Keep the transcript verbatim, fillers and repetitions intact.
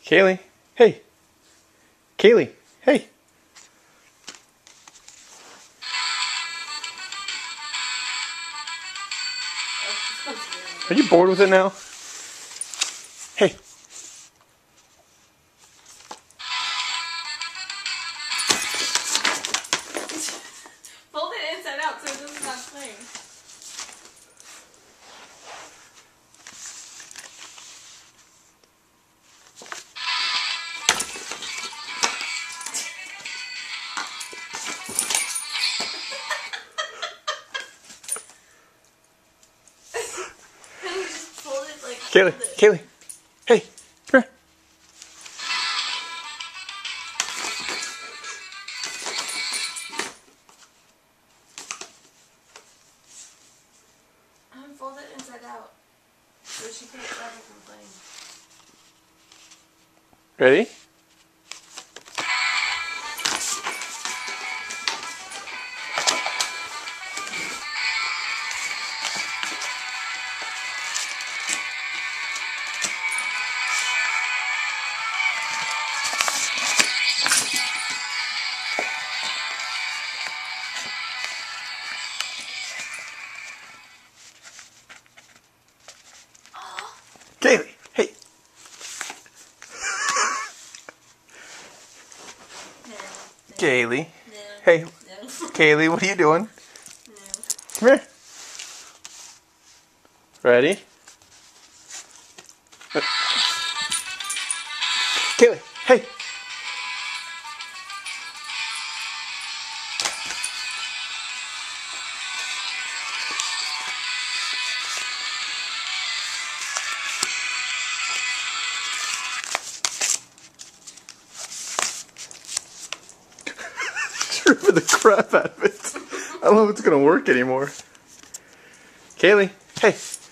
Kaylee, hey. Kaylee, hey. Are you bored with it now? Hey. Fold it inside out so it doesn't stop playing. Kaylee, Kaylee, hey, come here. Unfold it inside out so she can't stop it from playing. Ready? Kaylee, hey. No. Kaylee. No. Hey. No. Kaylee, what are you doing? No. Come here. Ready? Kaylee, hey. Ripping the crap out of it. I don't know if it's gonna work anymore. Kaylee, hey.